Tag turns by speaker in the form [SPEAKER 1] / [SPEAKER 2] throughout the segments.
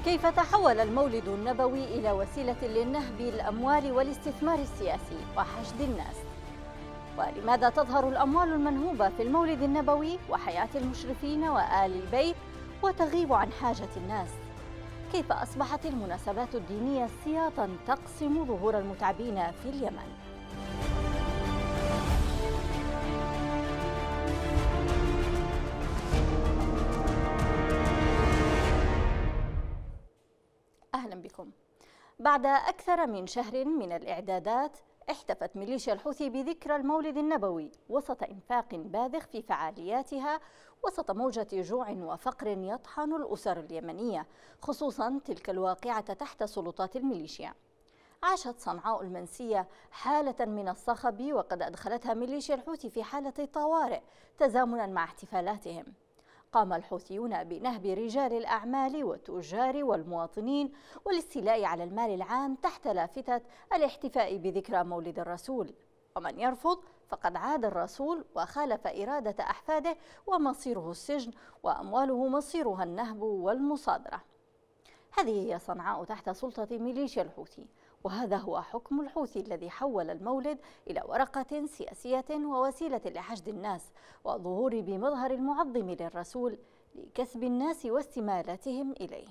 [SPEAKER 1] كيف تحول المولد النبوي إلى وسيلة للنهب الأموال والاستثمار السياسي وحشد الناس؟ ولماذا تظهر الأموال المنهوبة في المولد النبوي وحياة المشرفين وآل البيت وتغيب عن حاجة الناس؟ كيف أصبحت المناسبات الدينية سياطا تقسم ظهور المتعبين في اليمن؟ أهلا بكم. بعد أكثر من شهر من الإعدادات احتفت ميليشيا الحوثي بذكرى المولد النبوي وسط إنفاق باذخ في فعالياتها وسط موجة جوع وفقر يطحن الأسر اليمنية، خصوصا تلك الواقعة تحت سلطات الميليشيا. عاشت صنعاء المنسية حالة من الصخب وقد أدخلتها ميليشيا الحوثي في حالة طوارئ تزامنا مع احتفالاتهم. قام الحوثيون بنهب رجال الأعمال والتجار والمواطنين والاستيلاء على المال العام تحت لافتة الاحتفاء بذكرى مولد الرسول، ومن يرفض فقد عاد الرسول وخالف إرادة أحفاده ومصيره السجن وأمواله مصيرها النهب والمصادرة. هذه هي صنعاء تحت سلطة ميليشيا الحوثي، وهذا هو حكم الحوثي الذي حول المولد إلى ورقة سياسية ووسيلة لحشد الناس والظهور بمظهر المعظم للرسول لكسب الناس واستمالتهم إليه.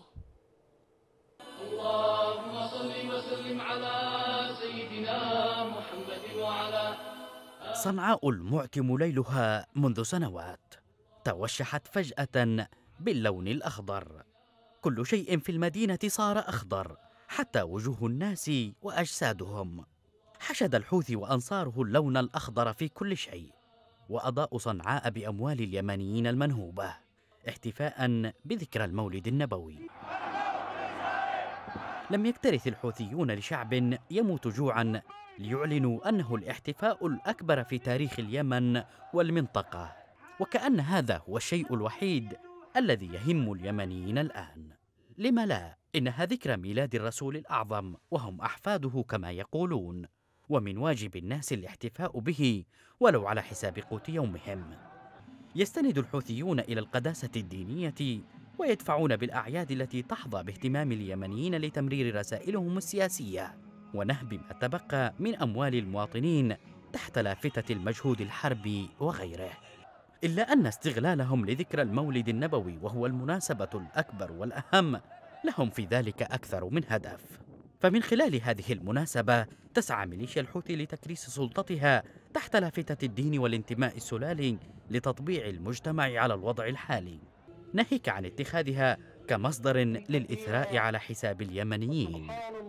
[SPEAKER 2] اللهم صل وسلم على سيدنا محمد وعلى
[SPEAKER 3] صنعاء المعتم ليلها منذ سنوات توشحت فجأة باللون الأخضر. كل شيء في المدينة صار أخضر، حتى وجوه الناس وأجسادهم. حشد الحوثي وأنصاره اللون الأخضر في كل شيء، وأضاءوا صنعاء بأموال اليمنيين المنهوبة احتفاء بذكرى المولد النبوي. لم يكترث الحوثيون لشعب يموت جوعا ليعلنوا أنه الاحتفاء الأكبر في تاريخ اليمن والمنطقة، وكأن هذا هو الشيء الوحيد الذي يهم اليمنيين الآن. لم لا؟ إنها ذكرى ميلاد الرسول الأعظم وهم أحفاده كما يقولون، ومن واجب الناس الاحتفاء به ولو على حساب قوت يومهم. يستند الحوثيون إلى القداسة الدينية ويدفعون بالأعياد التي تحظى باهتمام اليمنيين لتمرير رسائلهم السياسية ونهب ما تبقى من أموال المواطنين تحت لافتة المجهود الحربي وغيره. إلا أن استغلالهم لذكرى المولد النبوي وهو المناسبة الأكبر والأهم لهم في ذلك أكثر من هدف. فمن خلال هذه المناسبة تسعى ميليشيا الحوثي لتكريس سلطتها تحت لافتة الدين والانتماء السلالي لتطبيع المجتمع على الوضع الحالي، ناهيك عن اتخاذها كمصدر للإثراء على حساب اليمنيين.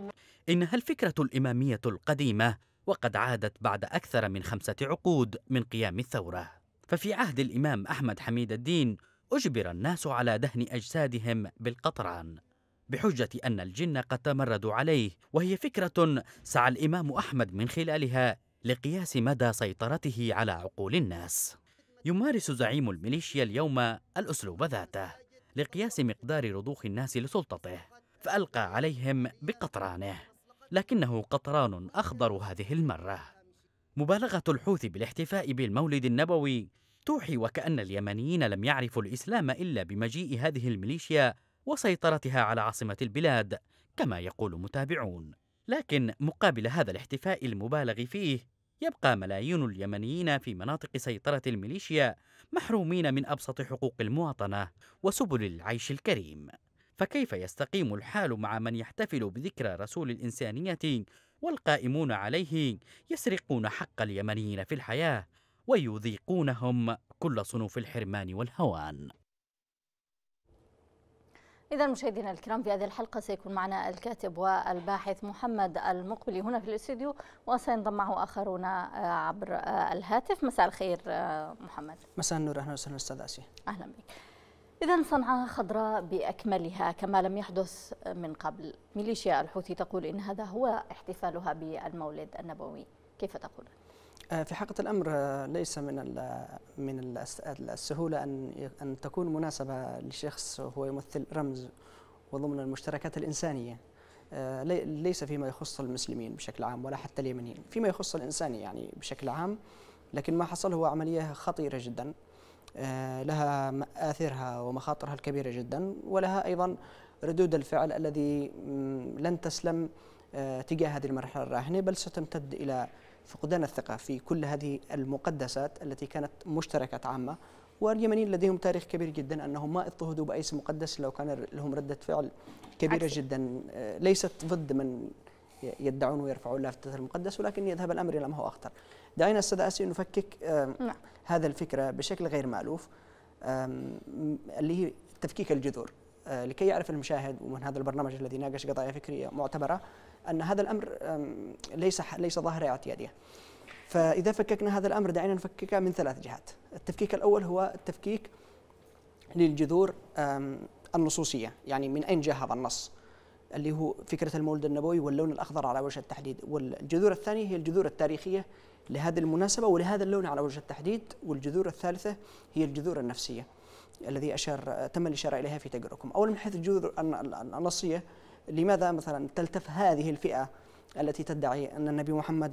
[SPEAKER 3] إنها الفكرة الإمامية القديمة، وقد عادت بعد أكثر من 5 عقود من قيام الثورة. ففي عهد الإمام أحمد حميد الدين أجبر الناس على دهن أجسادهم بالقطران بحجة أن الجن قد تمردوا عليه، وهي فكرة سعى الإمام أحمد من خلالها لقياس مدى سيطرته على عقول الناس. يمارس زعيم الميليشيا اليوم الأسلوب ذاته لقياس مقدار رضوخ الناس لسلطته، فألقى عليهم بقطرانه، لكنه قطران أخضر هذه المرة. مبالغة الحوثي بالاحتفاء بالمولد النبوي توحي وكأن اليمنيين لم يعرفوا الإسلام إلا بمجيء هذه الميليشيا وسيطرتها على عاصمة البلاد كما يقول متابعون. لكن مقابل هذا الاحتفاء المبالغ فيه يبقى ملايين اليمنيين في مناطق سيطرة الميليشيا محرومين من أبسط حقوق المواطنة وسبل العيش الكريم. فكيف يستقيم الحال مع من يحتفل بذكرى رسول الإنسانية والقائمون عليه يسرقون حق اليمنيين في الحياة ويذيقونهم كل صنوف الحرمان والهوان؟
[SPEAKER 1] إذا مشاهدينا الكرام، في هذه الحلقة سيكون معنا الكاتب والباحث محمد المقبلي هنا في الاستوديو، وسينضم معه آخرون عبر الهاتف. مساء الخير محمد.
[SPEAKER 4] مساء النور، أهلا وسهلا أستاذ آسيا.
[SPEAKER 1] أهلا بك. إذا صنعاء خضراء بأكملها كما لم يحدث من قبل. ميليشيا الحوثي تقول إن هذا هو احتفالها بالمولد النبوي، كيف تقول؟
[SPEAKER 4] في حقيقة الأمر ليس من السهولة أن تكون مناسبة لشخص هو يمثل رمز وضمن المشتركات الإنسانية، ليس فيما يخص المسلمين بشكل عام ولا حتى اليمنيين، فيما يخص الإنسان يعني بشكل عام. لكن ما حصل هو عملية خطيرة جدا لها مآثرها ومخاطرها الكبيرة جدا، ولها أيضا ردود الفعل الذي لن تسلم تجاه هذه المرحلة الراهنة، بل ستمتد إلى فقدان الثقة في كل هذه المقدسات التي كانت مشتركات عامة. واليمنيين لديهم تاريخ كبير جدا، أنهم ما اضطهدوا بأي اسم مقدس لو كان لهم ردة فعل كبيرة جدا، ليست ضد من يدعون ويرفعون لافتة المقدس، ولكن يذهب الأمر إلى ما هو أخطر. دعينا أستاذ آسيا نفكك هذا الفكرة بشكل غير مألوف، اللي هي تفكيك الجذور، لكي يعرف المشاهد ومن هذا البرنامج الذي ناقش قضايا فكرية معتبرة أن هذا الأمر ليس ظاهرة اعتيادية. فإذا فككنا هذا الأمر دعينا نفككه من 3 جهات. التفكيك الأول هو التفكيك للجذور النصوصية، يعني من أين جاء هذا النص، اللي هو فكرة المولد النبوي واللون الأخضر على وجه التحديد. والجذور الثانية هي الجذور التاريخية لهذه المناسبة ولهذا اللون على وجه التحديد. والجذور الثالثة هي الجذور النفسية الذي تم الإشارة إليها في تقريركم. أولا من حيث الجذور النصية، لماذا مثلا تلتف هذه الفئة التي تدعي أن النبي محمد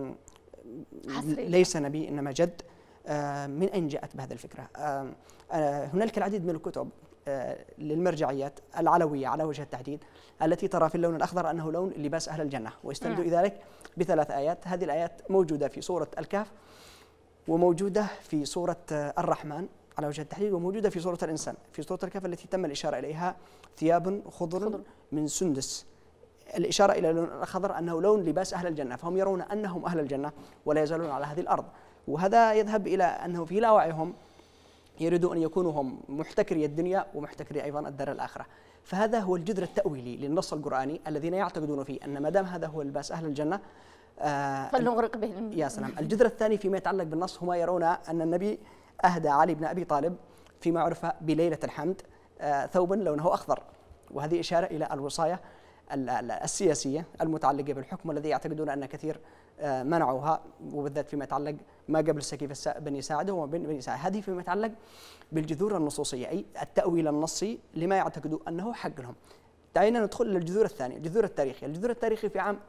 [SPEAKER 4] ليس نبي إنما جد؟ من أين جاءت بهذه الفكرة؟ هنالك العديد من الكتب للمرجعيات العلوية على وجه التحديد التي ترى في اللون الأخضر أنه لون لباس أهل الجنة، ويستندوا إلى ذلك ب3 آيات. هذه الآيات موجودة في سورة الكهف، وموجودة في سورة الرحمن على وجه التحديد، وموجودة في سورة الإنسان. في سورة الكهف التي تم الإشارة إليها ثياب خضر من سندس، الإشارة إلى اللون الأخضر أنه لون لباس أهل الجنة، فهم يرون أنهم أهل الجنة ولا يزالون على هذه الأرض. وهذا يذهب إلى أنه في لاوعيهم يريدون أن يكونوا هم محتكري الدنيا ومحتكري أيضا الدار الآخرة. فهذا هو الجذر التأويلي للنص القرآني الذين يعتقدون فيه أن ما دام هذا هو لباس أهل الجنة
[SPEAKER 1] فلنغرق به.
[SPEAKER 4] يا سلام. الجذر الثاني فيما يتعلق بالنص، هم يرون أن النبي أهدى علي بن أبي طالب فيما عرف بليلة الحمد ثوبا لونه أخضر، وهذه إشارة إلى الوصاية السياسية المتعلقة بالحكم الذي يعتقدون أن كثير منعوها، وبالذات فيما يتعلق ما قبل سكيف بني ساعدة وبني ساعدة. هذه فيما يتعلق بالجذور النصوصية، أي التأويل النصي لما يعتقدوا أنه حق لهم. دعينا ندخل للجذور الثانية، الجذور التاريخية. الجذور التاريخي في عام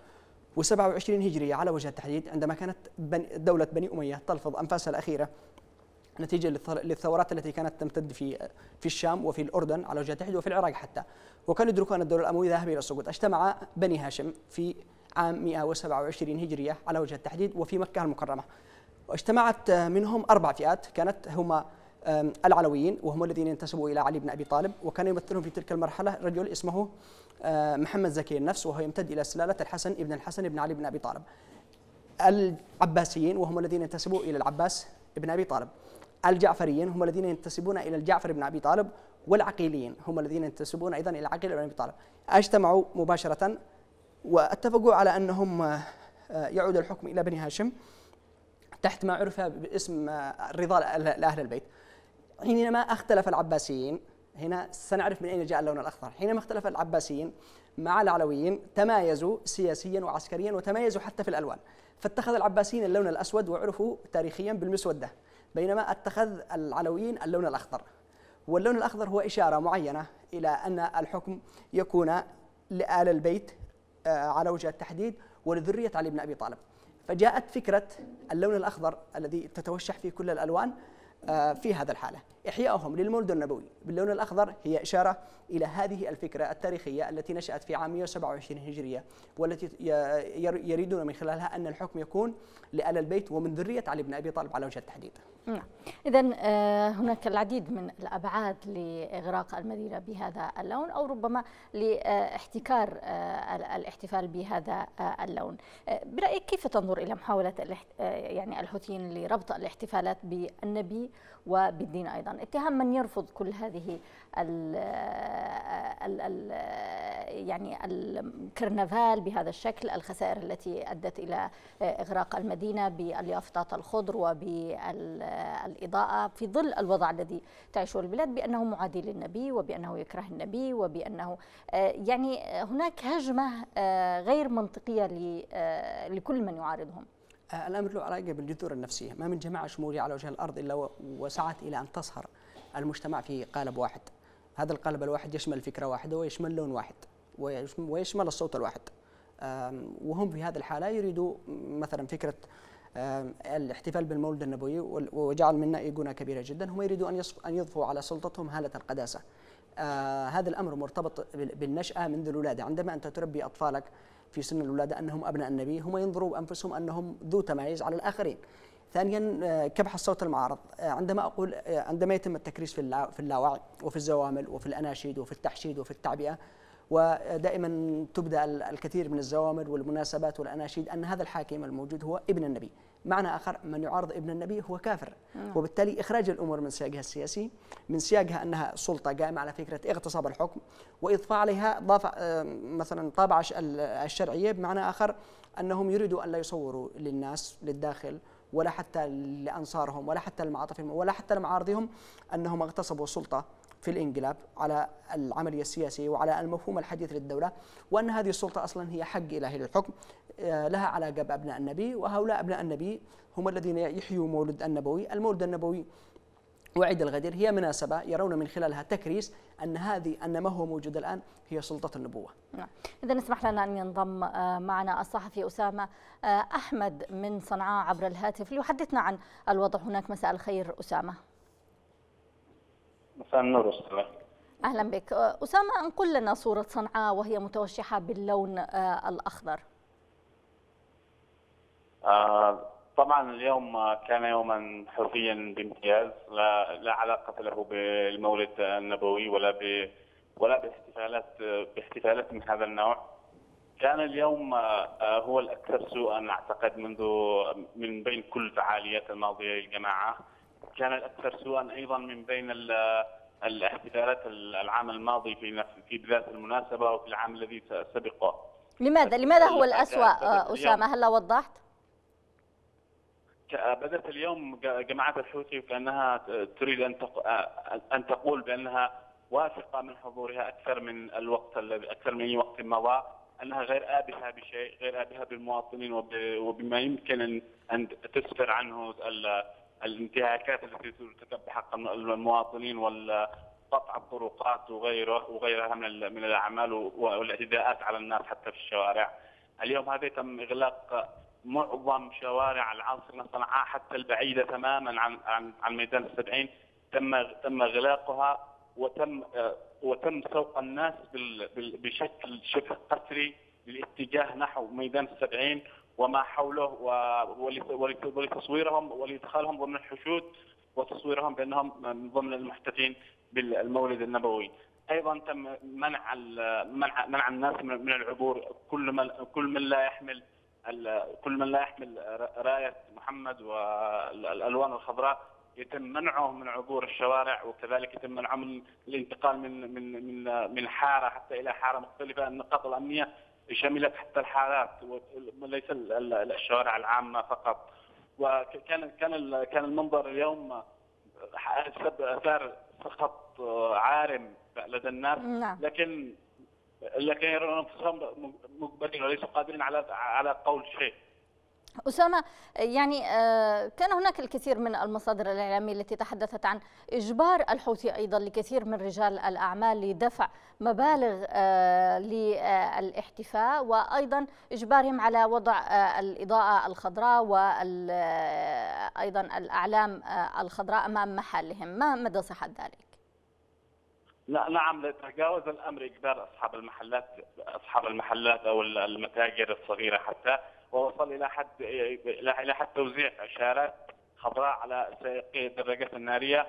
[SPEAKER 4] 127 هجرية على وجه التحديد، عندما كانت دولة بني أمية تلفظ أنفاسها الأخيرة نتيجة للثورات التي كانت تمتد في الشام وفي الأردن على وجه التحديد وفي العراق حتى، وكانوا يدركون أن الدولة الأموية ذاهبة إلى السقوط. اجتمع بني هاشم في عام 127 هجرية على وجه التحديد وفي مكة المكرمة، واجتمعت منهم 4 فئات. كانت هم العلويين، وهم الذين ينتسبوا إلى علي بن أبي طالب، وكان يمثلهم في تلك المرحلة رجل اسمه محمد زكي النفس، وهو يمتد إلى سلالة الحسن ابن علي بن أبي طالب. العباسيين، وهم الذين ينتسبوا إلى العباس ابن أبي طالب. الجعفريين، هم الذين ينتسبون إلى الجعفر بن أبي طالب. والعقيليين، هم الذين ينتسبون أيضا إلى عقيل بن أبي طالب. اجتمعوا مباشرة واتفقوا على أنهم يعود الحكم إلى بني هاشم تحت ما عرف باسم الرضا لأهل البيت. حينما اختلف العباسيين، هنا سنعرف من أين جاء اللون الأخضر، حينما اختلف العباسيين مع العلويين تمايزوا سياسيا وعسكريا، وتمايزوا حتى في الألوان. فاتخذ العباسيين اللون الأسود وعرفوا تاريخيا بالمسودة، بينما اتخذ العلويين اللون الأخضر. واللون الأخضر هو إشارة معينة إلى أن الحكم يكون لآل البيت على وجه التحديد ولذرية علي بن أبي طالب. فجاءت فكرة اللون الأخضر الذي تتوشح فيه كل الألوان في هذا الحالة. إحيائهم للمولد النبوي باللون الأخضر هي إشارة إلى هذه الفكرة التاريخية التي نشأت في عام 127 هجرية، والتي يريدون من خلالها أن الحكم يكون لآل البيت ومن ذرية علي بن أبي طالب على وجه التحديد.
[SPEAKER 1] إذن هناك العديد من الأبعاد لإغراق المدينة بهذا اللون، أو ربما لاحتكار الاحتفال بهذا اللون. برأيك كيف تنظر إلى محاولة يعني الحوثيين لربط الاحتفالات بالنبي وبالدين أيضا؟ اتهام من يرفض كل هذه يعني الكرنفال بهذا الشكل، الخسائر التي أدت إلى إغراق المدينة باليافطات الخضر وبالإضاءة في ظل الوضع الذي تعيشه البلاد، بأنه معادي للنبي وبأنه يكره النبي وبأنه يعني هناك هجمة غير منطقية لكل من يعارضهم.
[SPEAKER 4] الأمر له علاقة بالجذور النفسية. ما من جماعة شمولية على وجه الأرض إلا وسعت إلى أن تصهر المجتمع في قالب واحد. هذا القالب الواحد يشمل فكرة واحدة ويشمل لون واحد ويشمل الصوت الواحد. وهم في هذه الحالة يريدوا مثلا فكرة الاحتفال بالمولد النبوي وجعل من نائجنا كبيرة جدا، هم يريدوا أن يضفوا على سلطتهم هالة القداسة. هذا الأمر مرتبط بالنشأة منذ الولادة. عندما أنت تربي أطفالك في سن الولادة أنهم أبناء النبي، هم ينظروا بأنفسهم أنهم ذو تمايز على الآخرين. ثانيا كبح الصوت المعارض. عندما يتم التكريس في اللاوعي وفي الزوامل وفي الأناشيد وفي التحشيد وفي التعبئة، ودائما تبدأ الكثير من الزوامل والمناسبات والأناشيد أن هذا الحاكم الموجود هو ابن النبي. معنى آخر، من يعارض ابن النبي هو كافر. وبالتالي إخراج الأمور من سياقها السياسي، من سياقها أنها سلطة قائمة على فكرة اغتصاب الحكم، وإضفاء عليها مثلا طابع الشرعية، بمعنى آخر أنهم يريدوا أن لا يصوروا للناس للداخل ولا حتى لأنصارهم ولا حتى لمعاطفهم ولا حتى لمعارضهم أنهم اغتصبوا السلطة في الانقلاب على العملية السياسية وعلى المفهوم الحديث للدولة، وأن هذه السلطة أصلا هي حق إلهي للحكم، لها علاقة بأبناء النبي، وهؤلاء أبناء النبي هم الذين يحيوا مولد النبوي. المولد النبوي وعيد الغدير هي مناسبة يرون من خلالها تكريس أن ما هو موجود الآن هي سلطة النبوة.
[SPEAKER 1] إذا اسمح لنا أن ينضم معنا الصحفي أسامة أحمد من صنعاء عبر الهاتف ليحدثنا عن الوضع هناك. مساء الخير أسامة.
[SPEAKER 5] مساء النور أستاذ.
[SPEAKER 1] أهلا بك أسامة. انقل لنا صورة صنعاء وهي متوشحة باللون الأخضر.
[SPEAKER 5] طبعا اليوم كان يوما حوثيا بامتياز، لا علاقة له بالمولد النبوي ولا باحتفالات من هذا النوع. كان اليوم هو الأكثر سوءا أعتقد من بين كل الفعاليات الماضية للجماعة. كان الأكثر سوءا أيضا من بين الاحتفالات العام الماضي في بداية المناسبة وفي العام الذي سبقه.
[SPEAKER 1] لماذا هو الأسوأ أسامة؟ هل وضحت؟
[SPEAKER 5] بدأت اليوم جماعة الحوثي وكأنها تريد أن تقول بأنها واثقة من حضورها أكثر من أي وقت مضى، أنها غير آبهة بشيء، غير آبهة بالمواطنين وبما يمكن أن تسفر عنه الانتهاكات التي ترتكب بحق المواطنين وقطع الطرقات وغيرها من الأعمال والاعتداءات على الناس حتى في الشوارع. اليوم هذا تم إغلاق معظم شوارع العاصمة صنعاء حتى البعيدة تماما عن ميدان السبعين، تم إغلاقها وتم سوق الناس بشكل شبه قسري للاتجاه نحو ميدان السبعين وما حوله ولتصويرهم ولإدخالهم ضمن الحشود وتصويرهم بأنهم ضمن المحتفين بالمولد النبوي. أيضا تم منع الناس من العبور. كل من لا يحمل راية محمد والألوان الخضراء يتم منعه من عبور الشوارع، وكذلك يتم منعه من الانتقال من حارة حتى إلى حارة مختلفة. النقاط الأمنية شملت حتى الحارات وليس الشوارع العامة فقط. وكان المنظر اليوم أثار سخط عارم لدى الناس، لكن يرون أنفسهم مقبلين وليسوا قادرين على قول شيء.
[SPEAKER 1] أسامة، يعني كان هناك الكثير من المصادر الإعلامية التي تحدثت عن إجبار الحوثي أيضا لكثير من رجال الأعمال لدفع مبالغ للاحتفاء، وأيضا إجبارهم على وضع الإضاءة الخضراء وأيضا الأعلام الخضراء أمام محلهم. ما مدى صحة ذلك؟
[SPEAKER 5] نعم، تجاوز الأمر إجبار أصحاب المحلات أو المتاجر الصغيرة حتى، ووصل إلى حد توزيع إشارات خضراء على سائقي الدراجات النارية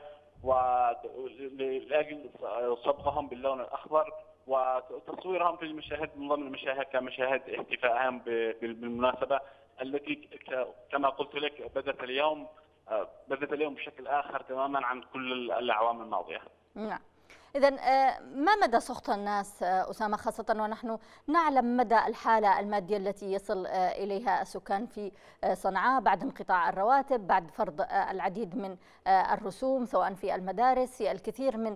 [SPEAKER 5] ولأجل صبغهم باللون الأخضر وتصويرهم في المشاهد من ضمن المشاهد كمشاهد احتفائهم بالمناسبة التي كما قلت لك بدأت اليوم بشكل آخر تماما عن كل الأعوام الماضية.
[SPEAKER 1] نعم. إذن ما مدى سخط الناس أسامة، خاصة ونحن نعلم مدى الحالة المادية التي يصل إليها السكان في صنعاء بعد انقطاع الرواتب، بعد فرض العديد من الرسوم سواء في المدارس، في الكثير من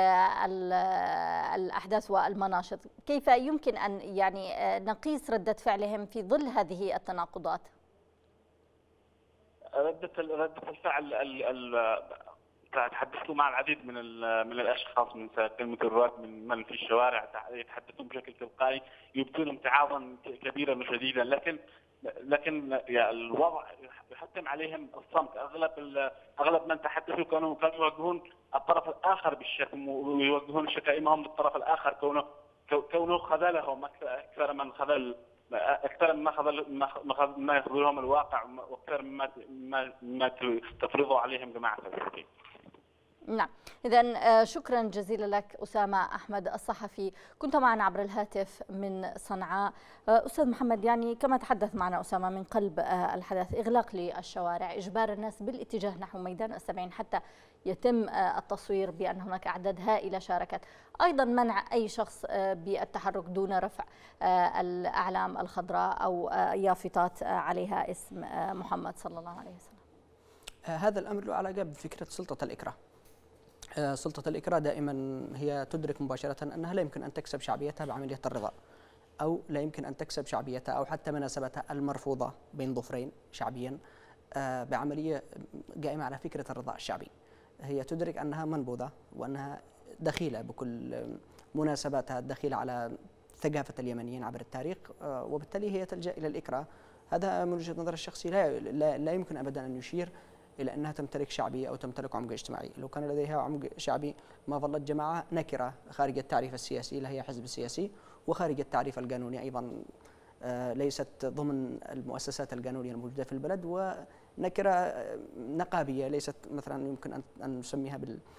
[SPEAKER 1] الأحداث والمناشط. كيف يمكن أن نقيس ردة فعلهم في ظل هذه التناقضات؟
[SPEAKER 5] ردة الفعل تحدثت مع العديد من الاشخاص من سائقين الميكروباصات من في الشوارع يتحدثون بشكل تلقائي، يبدون امتعاضا كبيرا وشديدا، لكن يعني الوضع يحتم عليهم الصمت. اغلب من تحدثوا كانوا يواجهون الطرف الاخر بالشتم ويوجهون شتائمهم للطرف الاخر كونه خذلهم اكثر ما يخذلهم الواقع، واكثر مما تفرضه عليهم جماعه الحوثي.
[SPEAKER 1] نعم، إذا شكرا جزيلا لك أسامة أحمد الصحفي، كنت معنا عبر الهاتف من صنعاء. أستاذ محمد، يعني كما تحدث معنا أسامة من قلب الحدث، إغلاق للشوارع، إجبار الناس بالاتجاه نحو ميدان السبعين حتى يتم التصوير بأن هناك أعداد هائلة شاركت، أيضا منع أي شخص بالتحرك دون رفع الأعلام الخضراء أو يافطات عليها اسم محمد صلى الله عليه وسلم.
[SPEAKER 4] هذا الأمر له علاقة بفكرة سلطة الإكراه. سلطة الإكراه دائما هي تدرك مباشرة أنها لا يمكن أن تكسب شعبيتها بعملية الرضا، أو لا يمكن أن تكسب شعبيتها أو حتى مناسبتها المرفوضة بين ظفرين شعبيا بعملية قائمة على فكرة الرضا الشعبي. هي تدرك أنها منبوذة وأنها دخيلة بكل مناسباتها، دخيلة على ثقافة اليمنيين عبر التاريخ، وبالتالي هي تلجأ إلى الإكراه. هذا من وجهة نظر الشخصي لا يمكن أبدا أن يشير إلى أنها تمتلك شعبية أو تمتلك عمق اجتماعي. لو كان لديها عمق شعبي ما ظلت جماعة نكرة خارج التعريف السياسي، لا هي حزب سياسي، وخارج التعريف القانوني أيضا، ليست ضمن المؤسسات القانونية الموجودة في البلد، ونكرة نقابية ليست مثلا يمكن أن نسميها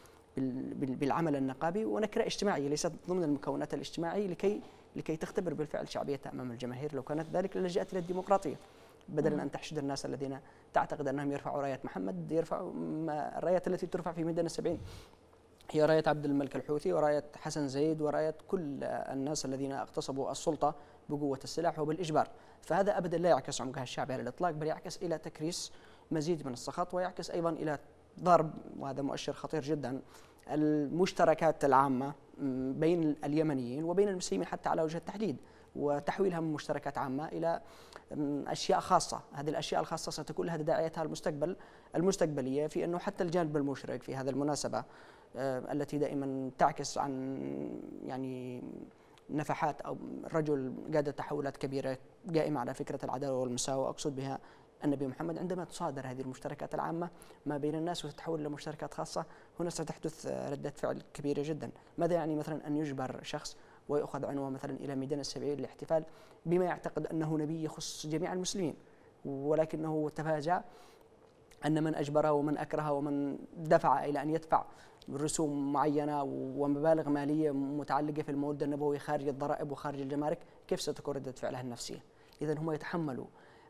[SPEAKER 4] بالعمل النقابي، ونكرة اجتماعية ليست ضمن المكونات الاجتماعية لكي تختبر بالفعل شعبيتها أمام الجماهير. لو كانت ذلك للجأت إلى الديمقراطية، بدلا أن تحشد الناس الذين تعتقد أنهم يرفعوا راية محمد، يرفعوا الرايات التي ترفع في ميدان السبعين هي راية عبد الملك الحوثي وراية حسن زيد وراية كل الناس الذين اغتصبوا السلطة بقوة السلاح وبالإجبار. فهذا أبدا لا يعكس عمقها الشعبي على الإطلاق، بل يعكس إلى تكريس مزيد من السخط، ويعكس أيضا إلى ضرب، وهذا مؤشر خطير جدا، المشتركات العامة بين اليمنيين وبين المسلمين حتى على وجه التحديد، وتحويلها من مشتركات عامة إلى أشياء خاصة. هذه الأشياء الخاصة ستكون لها تداعياتها المستقبلية في أنه حتى الجانب المشرك في هذه المناسبة التي دائما تعكس عن يعني نفحات أو الرجل قادة تحولات كبيرة قائمة على فكرة العدالة والمساواة، أقصد بها النبي محمد، عندما تصادر هذه المشتركات العامة ما بين الناس وتتحول إلى مشتركات خاصة، هنا ستحدث ردة فعل كبيرة جدا. ماذا يعني مثلا أن يجبر شخص ويأخذ عنوه مثلا إلى ميدان السبعين للاحتفال بما يعتقد أنه نبي يخص جميع المسلمين، ولكنه تفاجأ أن من أجبره ومن أكره ومن دفع إلى أن يدفع رسوم معينة ومبالغ مالية متعلقة في المواد النبوية خارج الضرائب وخارج الجمارك، كيف ستكون ردة فعلها النفسية؟ إذن هم يتحملوا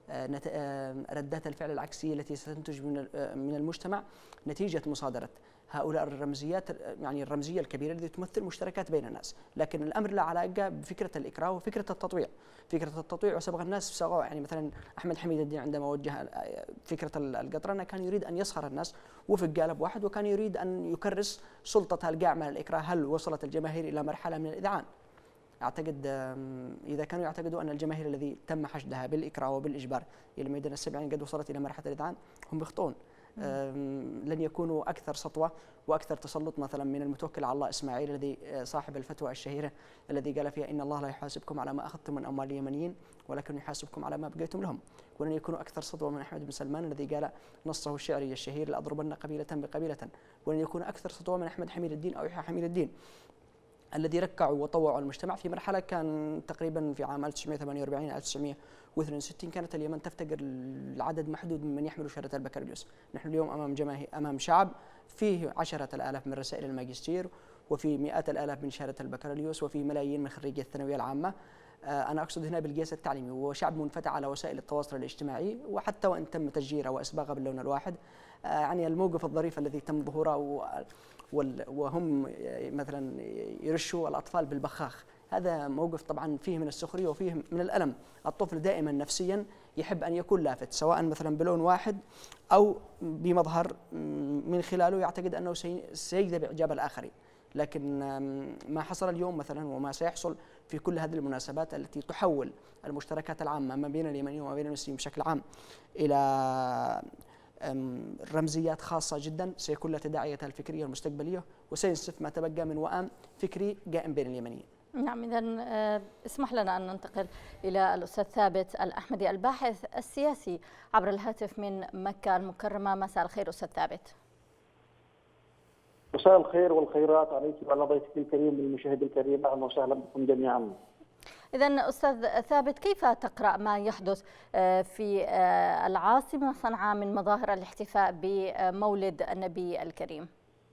[SPEAKER 4] ردات الفعل العكسية التي ستنتج من المجتمع نتيجة مصادرة هؤلاء الرمزيات، يعني الرمزية الكبيرة التي تمثل مشتركات بين الناس. لكن الأمر لا علاقة بفكرة الإكراه وفكرة التطويع. فكرة التطويع وسبق الناس سواء، يعني مثلا أحمد حميد الدين عندما وجه فكرة القطرنة كان يريد أن يسخر الناس وفق قالب واحد، وكان يريد أن يكرس سلطة القاع من الإكراه. هل وصلت الجماهير إلى مرحلة من الإذعان؟ أعتقد إذا كانوا يعتقدوا أن الجماهير الذي تم حشدها بالإكراه وبالإجبار إلى ميدان السبعين قد وصلت إلى مرحلة الإذعان، هم يخطئون. لن يكونوا أكثر سطوة وأكثر تسلط مثلا من المتوكل على الله إسماعيل الذي صاحب الفتوى الشهيرة الذي قال فيها إن الله لا يحاسبكم على ما أخذتم من أموال اليمنيين ولكن يحاسبكم على ما بقيتم لهم. ولن يكونوا أكثر سطوة من أحمد بن سلمان الذي قال نصه الشعري الشهير لأضربن قبيلة بقبيلة. ولن يكونوا أكثر سطوة من أحمد حميد الدين أو يحيى حميد الدين الذي ركعوا وطوعوا المجتمع في مرحلة كان تقريبا في عام 1948 1962 كانت اليمن تفتقر لعدد محدود ممن يحملوا شهادة البكالوريوس. نحن اليوم أمام شعب فيه 10,000 من رسائل الماجستير، وفي مئات الآلاف من شهادة البكالوريوس، وفي ملايين من خريجي الثانوية العامة. أنا أقصد هنا بالقياس التعليمي، وشعب منفتح على وسائل التواصل الاجتماعي، وحتى وإن تم تسجيره وإصباغه باللون الواحد. يعني الموقف الظريف الذي تم ظهوره وهم مثلا يرشوا الأطفال بالبخاخ، هذا موقف طبعا فيه من السخرية وفيه من الألم. الطفل دائما نفسيا يحب أن يكون لافت، سواء مثلا بلون واحد أو بمظهر من خلاله يعتقد أنه سيجذب إعجاب الآخرين. لكن ما حصل اليوم مثلا وما سيحصل في كل هذه المناسبات التي تحول المشتركات العامة ما بين اليمنيين وما بين المسلمين بشكل عام إلى رمزيات خاصة جدا سيكون لها تداعياتها الفكرية المستقبلية، وسينسف ما تبقى من وئام فكري قائم بين اليمنيين.
[SPEAKER 1] نعم، إذا اسمح لنا أن ننتقل إلى الأستاذ ثابت الأحمدي الباحث السياسي عبر الهاتف من مكة المكرمة. مساء الخير أستاذ ثابت.
[SPEAKER 6] مساء الخير والخيرات عليك وعلى ضيفك الكريم والمشاهد الكريم، اهلا وسهلا بكم جميعا.
[SPEAKER 1] إذا أستاذ ثابت، كيف تقرأ ما يحدث في العاصمة صنعاء من مظاهر الاحتفاء بمولد النبي الكريم؟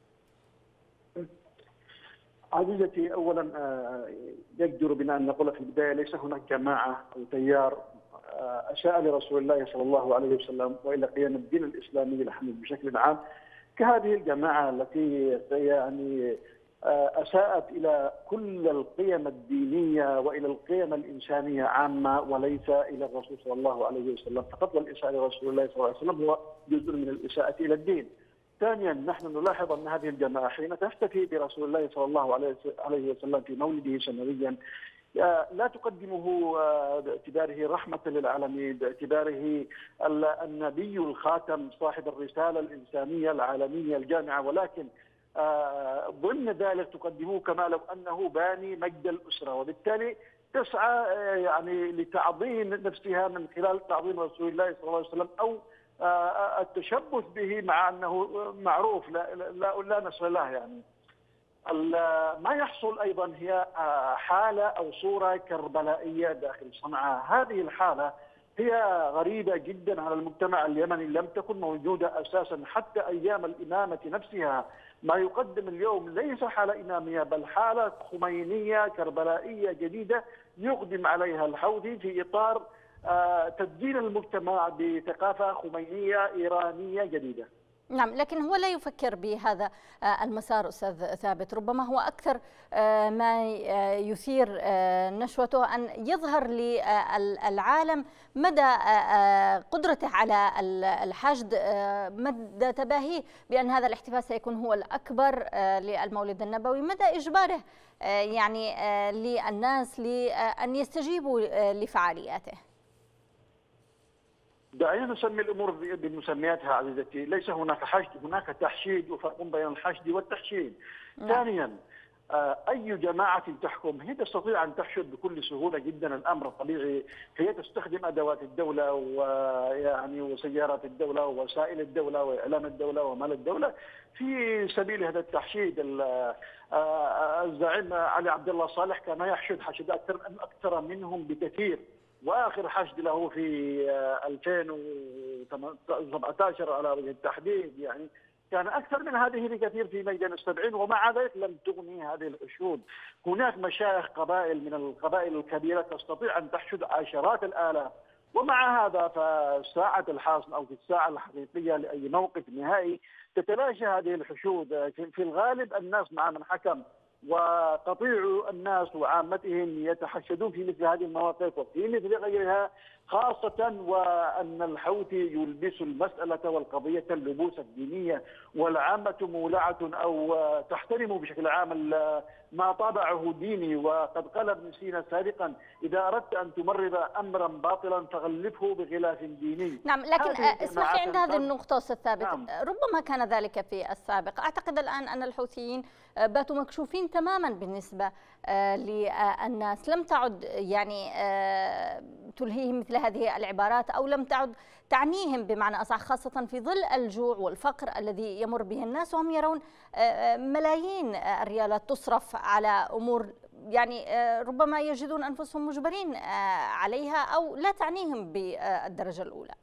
[SPEAKER 6] عزيزتي، اولا يجدر بنا ان نقول في البدايه ليس هناك جماعه او تيار اساء لرسول الله صلى الله عليه وسلم والى قيام الدين الاسلامي الحميد بشكل عام كهذه الجماعه التي يعني اساءت الى كل القيم الدينيه والى القيم الانسانيه عامه، وليس الى الرسول صلى الله عليه وسلم فقط. والاساءه لرسول الله صلى الله عليه وسلم هو جزء من الاساءه الى الدين. ثانيا، نحن نلاحظ ان هذه الجماعه حين تحتفي برسول الله صلى الله عليه وسلم في مولده سنويا لا تقدمه باعتباره رحمه للعالمين، باعتباره النبي الخاتم صاحب الرساله الانسانيه العالميه الجامعه، ولكن ضمن ذلك تقدمه كما لو انه باني مجد الاسره، وبالتالي تسعى يعني لتعظيم نفسها من خلال تعظيم رسول الله صلى الله عليه وسلم او التشبث به، مع انه معروف لا نسل له. يعني ما يحصل ايضا هي حاله او صوره كربلائيه داخل صنعاء. هذه الحاله هي غريبه جدا على المجتمع اليمني، لم تكن موجوده اساسا حتى ايام الامامه نفسها. ما يقدم اليوم ليس حاله اماميه بل حاله خمينيه كربلائيه جديده يقدم عليها الحوثي في اطار تدين المجتمع بثقافه خمينيه ايرانيه جديده.
[SPEAKER 1] نعم، لكن هو لا يفكر بهذا المسار أستاذ ثابت. ربما هو أكثر ما يثير نشوته أن يظهر للعالم مدى قدرته على الحشد، مدى تباهيه بأن هذا الاحتفال سيكون هو الأكبر للمولد النبوي، مدى إجباره يعني للناس لأن يستجيبوا لفعالياته.
[SPEAKER 6] دعينا نسمي الامور بمسمياتها عزيزتي، ليس هناك حشد، هناك تحشيد، وفرق بين الحشد والتحشيد. ثانيا، اي جماعه تحكم هي تستطيع ان تحشد بكل سهوله جدا، الامر الطبيعي. هي تستخدم ادوات الدوله ويعني وسيارات الدوله ووسائل الدوله واعلام الدوله ومال الدوله في سبيل هذا التحشيد. الزعيم علي عبد الله صالح كان يحشد حشد اكثر منهم بكثير، واخر حشد له في 2017 على وجه التحديد يعني كان اكثر من هذه بكثير في ميدان ال70، ومع ذلك لم تغني هذه الحشود. هناك مشايخ قبائل من القبائل الكبيره تستطيع ان تحشد عشرات الالاف، ومع هذا فساعة الحاسم او في الساعه الحقيقيه لاي موقف نهائي تتلاشى هذه الحشود. في الغالب الناس مع من حكم وقطيع الناس وعامتهم يتحشدون في مثل هذه المواقف وفي مثل غيرها، خاصة وأن الحوثي يلبس المسألة والقضية اللبوس الدينية، والعامة مولعة أو تحترم بشكل عام ما طابعه ديني. وقد قال ابن سينا سابقا: إذا أردت أن تمرض أمرا باطلا فغلفه بغلاف ديني.
[SPEAKER 1] نعم، لكن اسمح لي عند هذه النقطة أستاذ ثابت.
[SPEAKER 6] نعم.
[SPEAKER 1] ربما كان ذلك في السابق، أعتقد الآن أن الحوثيين باتوا مكشوفين تماما بالنسبة للناس، لم تعد يعني تلهيهم مثل هذه العبارات أو لم تعد تعنيهم بمعنى أصح، خاصة في ظل الجوع والفقر الذي يمر به الناس، وهم يرون ملايين الريالات تصرف على أمور يعني ربما يجدون أنفسهم مجبرين عليها أو لا تعنيهم بالدرجة الأولى.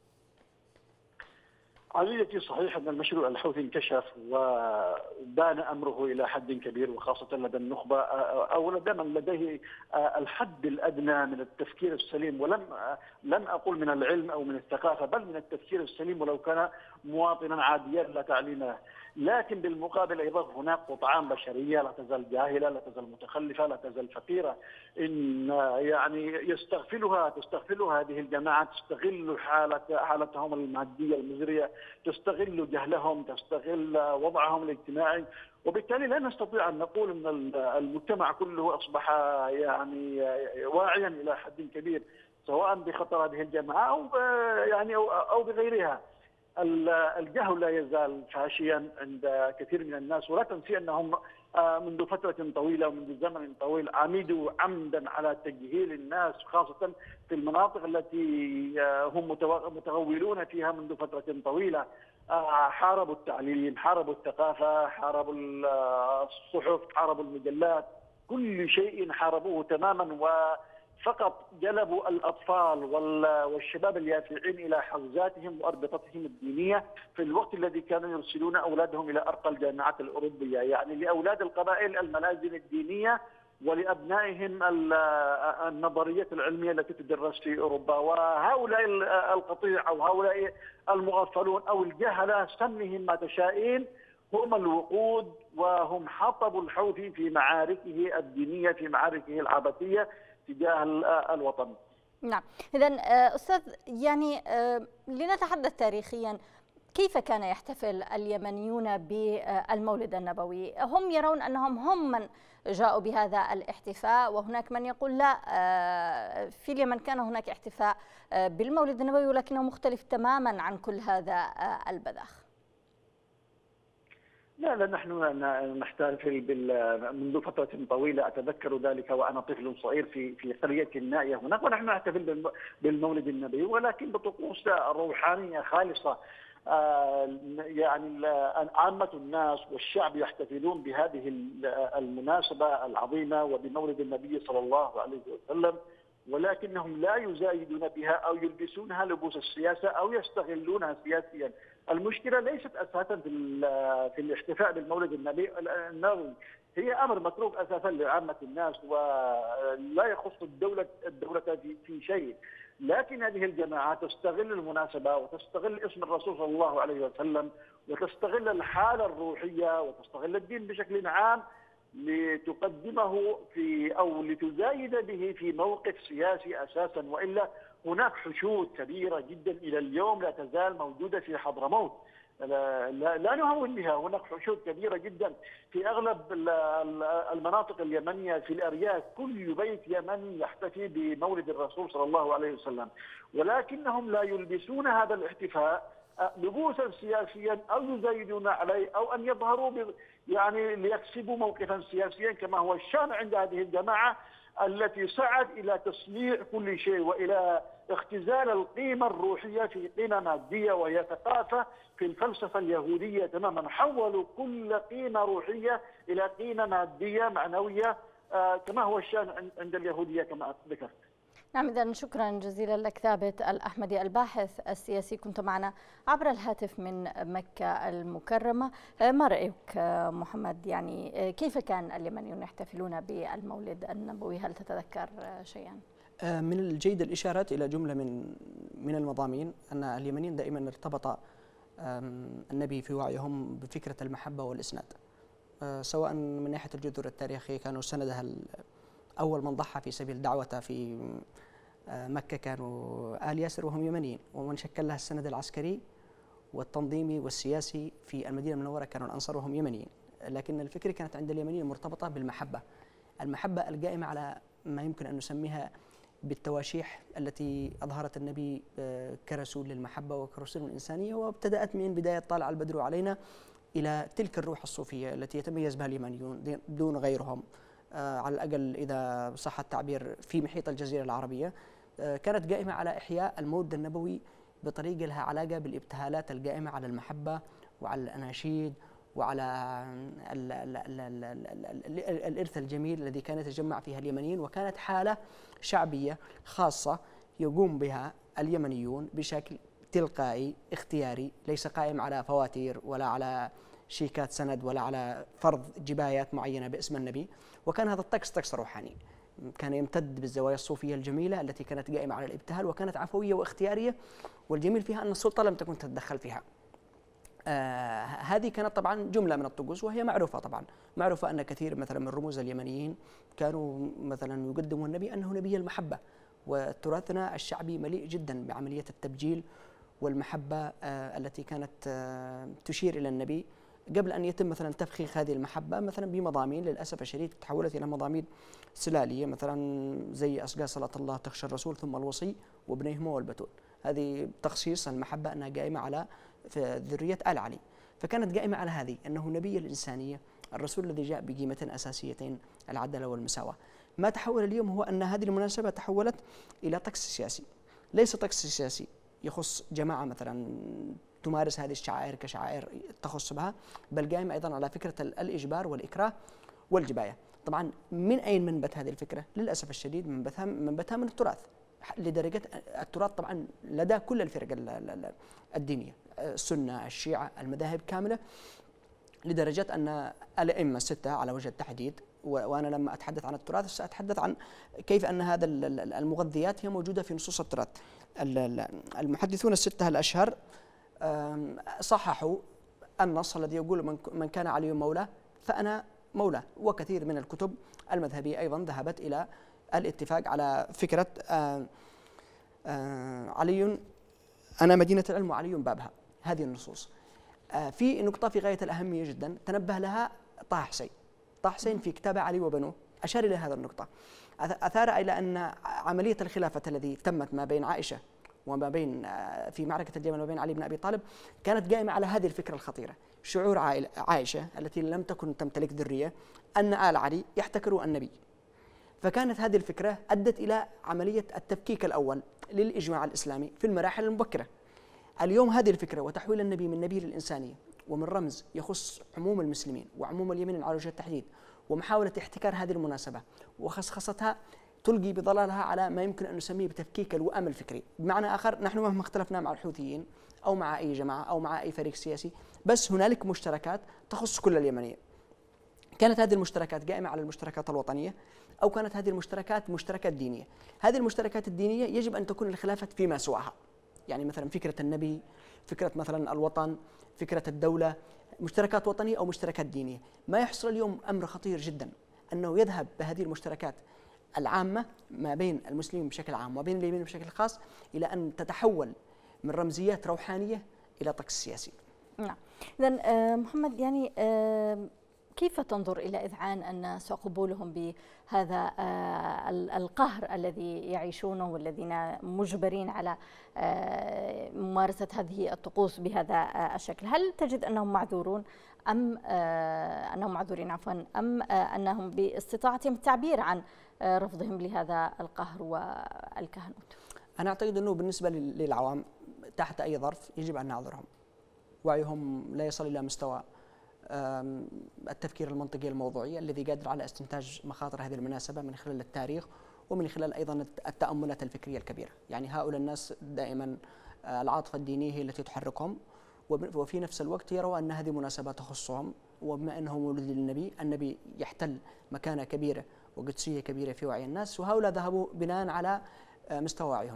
[SPEAKER 6] عزيزتي، صحيح أن المشروع الحوثي انكشف وبان أمره إلى حد كبير، وخاصة لدى النخبة أو لدى من لديه الحد الأدنى من التفكير السليم، لن أقول من العلم أو من الثقافة بل من التفكير السليم، ولو كان مواطنا عاديا لا تعليم له. لكن بالمقابل أيضا هناك قطعان بشرية لا تزال جاهلة، لا تزال متخلفة، لا تزال فقيرة، إن يعني تستغفلها هذه الجماعة، تستغل حالتهم المادية المزرية، تستغل جهلهم، تستغل وضعهم الاجتماعي، وبالتالي لا نستطيع أن نقول أن المجتمع كله أصبح يعني واعيا إلى حد كبير سواء بخطر هذه الجماعة أو يعني أو بغيرها. الجهل لا يزال فاشيا عند كثير من الناس، ولا تنسي أنهم منذ فترة طويلة ومنذ زمن طويل عمدوا عمدا على تجهيل الناس، خاصة في المناطق التي هم متغولون فيها منذ فترة طويلة. حاربوا التعليم، حاربوا الثقافة، حاربوا الصحف، حاربوا المجلات، كل شيء حاربوه تماما، وفقط جلبوا الأطفال والشباب اليافعين إلى حوزاتهم وأربطتهم الدينية في الوقت الذي كانوا يرسلون أولادهم إلى أرقى الجامعات الأوروبية، يعني لأولاد القبائل الملازم الدينية ولأبنائهم النظريات العلمية التي تدرس في أوروبا. وهؤلاء القطيع أو هؤلاء المغفلون أو الجهلة، سمهم ما تشائين، هم الوقود وهم حطب الحوثي في معاركه الدينية، في معاركه العبثية تجاه الوطن.
[SPEAKER 1] نعم، إذا أستاذ يعني لنتحدث تاريخيا، كيف كان يحتفل اليمنيون بالمولد النبوي؟ هم يرون أنهم من جاءوا بهذا الاحتفاء، وهناك من يقول لا، في اليمن كان هناك احتفاء بالمولد النبوي ولكنه مختلف تماما عن كل هذا البذخ.
[SPEAKER 6] لا نحن نحتفل منذ فترة طويلة، أتذكر ذلك وأنا طفل صغير في قرية نائية هناك، ونحن نحتفل بالمولد النبوي ولكن بطقوس روحانية خالصة. يعني عامة الناس والشعب يحتفلون بهذه المناسبة العظيمة وبمولد النبي صلى الله عليه وسلم، ولكنهم لا يزايدون بها أو يلبسونها لبوس السياسة أو يستغلونها سياسيا. المشكلة ليست أساسا في الاحتفاء بالمولد النبوي، هي أمر متروك أساسا لعامة الناس ولا يخص الدولة في شيء، لكن هذه الجماعات تستغل المناسبة وتستغل اسم الرسول صلى الله عليه وسلم وتستغل الحالة الروحية وتستغل الدين بشكل عام لتقدمه أو لتزايد به في موقف سياسي أساسا. وإلا هناك حشود كبيرة جدا إلى اليوم لا تزال موجودة في حضرموت، لا نهون بها. هناك حشود كبيرة جدا في أغلب المناطق اليمنية، في الأرياف كل بيت يمني يحتفي بمولد الرسول صلى الله عليه وسلم، ولكنهم لا يلبسون هذا الاحتفاء لبوسا سياسيا أو يزايدون عليه أو أن يظهروا يعني ليكسبوا موقفا سياسيا كما هو الشأن عند هذه الجماعة التي سعت إلى تصنيع كل شيء وإلى اختزال القيمة الروحية في قيمة مادية وهي ثقافة في الفلسفة اليهودية تماما. حولوا كل قيمة روحية إلى قيمة مادية معنوية كما هو الشأن عند اليهودية كما ذكرت.
[SPEAKER 1] نعم، إذن شكرا جزيلا لك ثابت الأحمدي الباحث السياسي، كنت معنا عبر الهاتف من مكة المكرمة. ما رأيك محمد، يعني كيف كان اليمنيون يحتفلون بالمولد النبوي؟ هل تتذكر شيئا؟
[SPEAKER 4] من الجيد الإشارات إلى جملة من المضامين أن اليمنيين دائما ارتبط النبي في وعيهم بفكرة المحبة والإسناد، سواء من ناحية الجذور التاريخية كانوا سندها أول من ضحى في سبيل دعوته في مكة كانوا آل ياسر وهم يمنيين، ومن شكل لها السند العسكري والتنظيمي والسياسي في المدينة المنورة كانوا الأنصار وهم يمنيين. لكن الفكرة كانت عند اليمنيين مرتبطة بالمحبة، المحبة القائمة على ما يمكن أن نسميها بالتواشيح التي أظهرت النبي كرسول للمحبة وكرسول الإنسانية، وابتدأت من بداية طالع البدر علينا إلى تلك الروح الصوفية التي يتميز بها اليمنيون دون غيرهم، على الأقل إذا صح التعبير في محيط الجزيرة العربية. كانت قائمة على إحياء المولد النبوي بطريقة لها علاقة بالابتهالات القائمة على المحبة وعلى الأناشيد وعلى الإرث الجميل الذي كان يتجمع فيها اليمنيين، وكانت حالة شعبية خاصة يقوم بها اليمنيون بشكل تلقائي اختياري، ليس قائم على فواتير ولا على شيكات سند ولا على فرض جبايات معينة باسم النبي. وكان هذا الطقس طقس روحاني، كان يمتد بالزوايا الصوفية الجميلة التي كانت قائمة على الابتهال وكانت عفوية واختيارية، والجميل فيها أن السلطة لم تكن تتدخل فيها. هذه كانت طبعا جملة من الطقوس وهي معروفة، طبعا معروفة أن كثير مثلا من رموز اليمنيين كانوا مثلا يقدموا النبي أنه نبي المحبة، وتراثنا الشعبي مليء جدا بعملية التبجيل والمحبة التي كانت تشير إلى النبي قبل أن يتم مثلا تفخيخ هذه المحبة مثلا بمضامين للأسف الشديد تحولت إلى مضامين سلالية، مثلا زي أسقى صلاة الله تخشى الرسول ثم الوصي وابنيهما والبتول. هذه تخصيص المحبة أنها قائمة على في ذرية آل علي. فكانت قائمة على هذه، أنه نبي الإنسانية، الرسول الذي جاء بقيمتين أساسيتين، العدالة والمساواة. ما تحول اليوم هو أن هذه المناسبة تحولت إلى طقس سياسي، ليس طقس سياسي يخص جماعة مثلا تمارس هذه الشعائر كشعائر تخص بها، بل قائم أيضا على فكرة الإجبار والإكراه والجباية. طبعا من أين منبت هذه الفكرة؟ للأسف الشديد منبتها من التراث، لدرجة التراث طبعا لدى كل الفرق الدينية، السنة، الشيعة، المذاهب كاملة، لدرجة أن الأئمة الستة على وجه التحديد، وأنا لما أتحدث عن التراث سأتحدث عن كيف أن هذا المغذيات هي موجودة في نصوص التراث. المحدثون الستة الأشهر صححوا النص الذي يقول من كان علي مولاه فأنا مولاه، وكثير من الكتب المذهبية أيضا ذهبت إلى الاتفاق على فكرة علي أنا مدينة العلم وعلي بابها. هذه النصوص في نقطة في غاية الأهمية جدا تنبه لها طه حسين في كتاب علي وبنوه، أشار إلى هذا النقطة، أثار إلى أن عملية الخلافة التي تمت ما بين عائشة وما بين في معركة الجمل وما بين علي بن أبي طالب كانت قائمة على هذه الفكرة الخطيرة، شعور عائشة التي لم تكن تمتلك ذرية أن آل علي يحتكروا النبي. فكانت هذه الفكرة أدت إلى عملية التفكيك الأول للإجماع الإسلامي في المراحل المبكرة. اليوم هذه الفكرة وتحويل النبي من نبي للإنسانية ومن رمز يخص عموم المسلمين وعموم اليمين على وجه التحديد، ومحاولة احتكار هذه المناسبة وخصخصتها تلقي بظلالها على ما يمكن أن نسميه بتفكيك الوئام الفكري. بمعنى آخر، نحن مهما اختلفنا مع الحوثيين أو مع أي جماعة أو مع أي فريق سياسي، بس هنالك مشتركات تخص كل اليمنية. كانت هذه المشتركات قائمة على المشتركات الوطنية، أو كانت هذه المشتركات مشتركات دينية. هذه المشتركات الدينية يجب أن تكون الخلافة فيما سواها، يعني مثلا فكرة النبي، فكرة مثلا الوطن، فكرة الدولة، مشتركات وطنية أو مشتركات دينية. ما يحصل اليوم أمر خطير جدا، أنه يذهب بهذه المشتركات العامة ما بين المسلمين بشكل عام وبين اليمين بشكل خاص إلى أن تتحول من رمزيات روحانية إلى طقس سياسي.
[SPEAKER 1] نعم. إذن محمد، يعني كيف تنظر إلى إذعان الناس وقبولهم بهذا القهر الذي يعيشونه والذين مجبرين على ممارسة هذه الطقوس بهذا الشكل؟ هل تجد أنهم معذورون أم أم أنهم باستطاعتهم التعبير عن رفضهم لهذا القهر والكهنوت؟
[SPEAKER 4] أنا أعتقد أنه بالنسبة للعوام تحت أي ظرف يجب أن نعذرهم، وعيهم لا يصل إلى مستوى التفكير المنطقي الموضوعي الذي قادر على استنتاج مخاطر هذه المناسبة من خلال التاريخ ومن خلال أيضا التأملات الفكرية الكبيرة. يعني هؤلاء الناس دائما العاطفة الدينية هي التي تحركهم، وفي نفس الوقت يروا أن هذه مناسبة تخصهم، وبما أنه مولود للنبي، النبي يحتل مكانة كبيرة وقدسية كبيرة في وعي الناس، وهؤلاء ذهبوا بناء على مستوى وعيهم.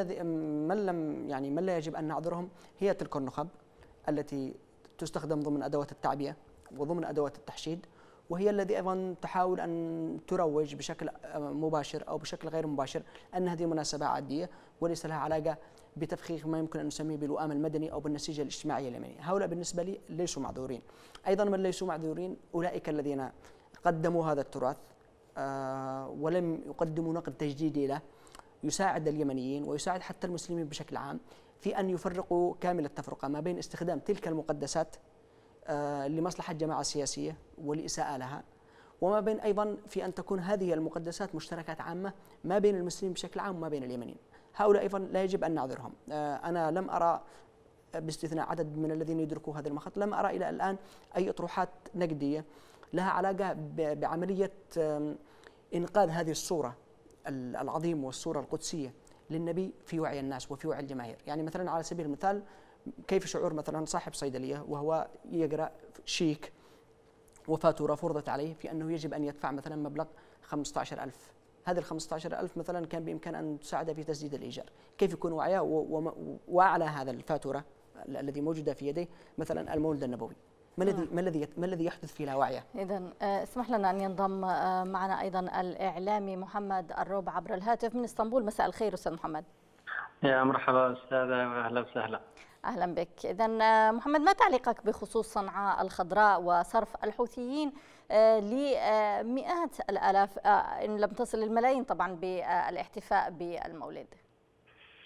[SPEAKER 4] من لا يجب أن نعذرهم هي تلك النخب التي تستخدم ضمن أدوات التعبئة وضمن أدوات التحشيد، وهي الذي أيضا تحاول أن تروج بشكل مباشر أو بشكل غير مباشر أن هذه مناسبة عادية وليس لها علاقة بتفخيخ ما يمكن أن نسميه بالوئام المدني أو بالنسيج الاجتماعي اليمني. هؤلاء بالنسبة لي ليسوا معذورين. أيضا من ليسوا معذورين أولئك الذين قدموا هذا التراث ولم يقدموا نقد تجديدي له يساعد اليمنيين ويساعد حتى المسلمين بشكل عام في أن يفرقوا كامل التفرقة ما بين استخدام تلك المقدسات لمصلحة جماعة سياسية ولإساءة لها، وما بين أيضا في أن تكون هذه المقدسات مشتركات عامة ما بين المسلمين بشكل عام وما بين اليمنيين. هؤلاء أيضا لا يجب أن نعذرهم. أنا لم أرى باستثناء عدد من الذين يدركوا هذا المخاط، لم أرى إلى الآن أي أطروحات نقدية لها علاقة بعملية إنقاذ هذه الصورة العظيمة والصورة القدسية للنبي في وعي الناس وفي وعي الجماهير. يعني مثلا على سبيل المثال، كيف شعور مثلا صاحب صيدلية وهو يقرأ شيك وفاتورة فرضت عليه في أنه يجب أن يدفع مثلا مبلغ 15,000، هذه 15,000 مثلا كان بإمكان أن تساعده في تسديد الإيجار، كيف يكون وعيه وعلى هذا الفاتورة الذي موجودة في يديه مثلا المولد النبوي؟ ما الذي يحدث في لاوعيه؟
[SPEAKER 1] إذن اسمح لنا أن ينضم معنا أيضا الإعلامي محمد الروب عبر الهاتف من اسطنبول. مساء الخير أستاذ محمد.
[SPEAKER 7] يا مرحبا أستاذة، أهلا وسهلا.
[SPEAKER 1] أهلا بك. إذن محمد، ما تعليقك بخصوص صنعاء الخضراء وصرف الحوثيين لمئات الآلاف إن لم تصل الملايين طبعا بالاحتفاء بالمولد؟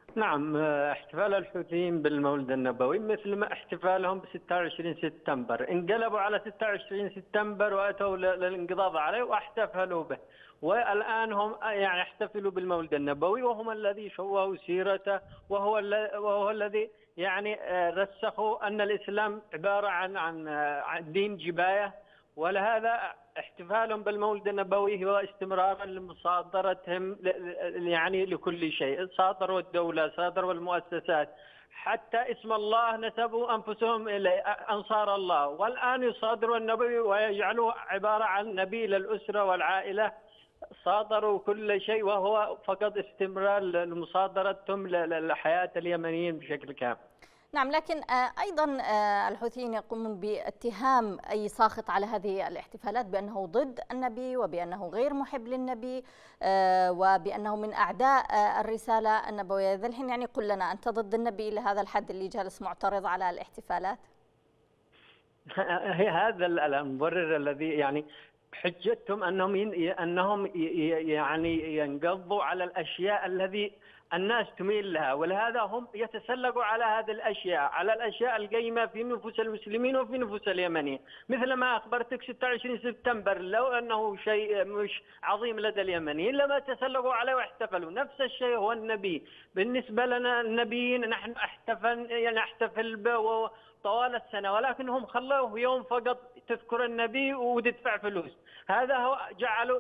[SPEAKER 7] نعم، احتفال الحوثيين بالمولد النبوي مثل ما احتفالهم ب 26 سبتمبر، انقلبوا على 26 سبتمبر واتوا للانقضاض عليه واحتفلوا به، والان هم يعني يحتفلوا بالمولد النبوي، وهم الذي شوهوا سيرته، وهو الذي يعني رسخوا ان الاسلام عباره عن دين جبايه. ولهذا احتفالهم بالمولد النبوي هو استمرارا لمصادرتهم يعني لكل شيء، صادروا الدولة، صادروا المؤسسات، حتى اسم الله نسبوا أنفسهم إلى أنصار الله، والآن يصادروا النبي ويجعلوه عبارة عن نبي للأسرة والعائلة. صادروا كل شيء، وهو فقط استمرار لمصادرتهم لحياة اليمنيين بشكل كامل.
[SPEAKER 1] نعم، لكن أيضا الحوثيين يقومون باتهام أي ساخط على هذه الاحتفالات بأنه ضد النبي وبأنه غير محب للنبي وبأنه من أعداء الرسالة النبوية. ذا الحين يعني قل لنا، أنت ضد النبي لهذا الحد اللي جالس معترض على الاحتفالات؟
[SPEAKER 7] هذا المبرر الذي يعني حجتهم أنهم يعني ينقضوا على الأشياء الذي الناس تميل لها، ولهذا هم يتسلقوا على هذه الأشياء، على الأشياء القيمة في نفوس المسلمين وفي نفوس اليمنيين. مثل ما أخبرتك 26 سبتمبر لو أنه شيء مش عظيم لدى اليمنيين لما تسلقوا عليه واحتفلوا. نفس الشيء هو النبي، بالنسبة لنا النبيين نحن نحتفل به طوال السنة، ولكنهم خلوه يوم فقط تذكر النبي وتدفع فلوس. هذا هو جعلوا